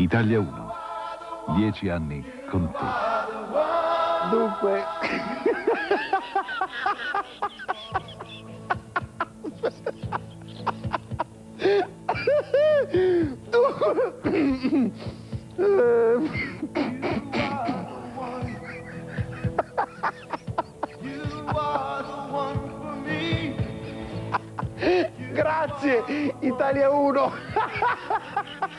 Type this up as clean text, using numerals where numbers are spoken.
Italia 1, 10 anni con te. Dunque... Grazie, Italia 1.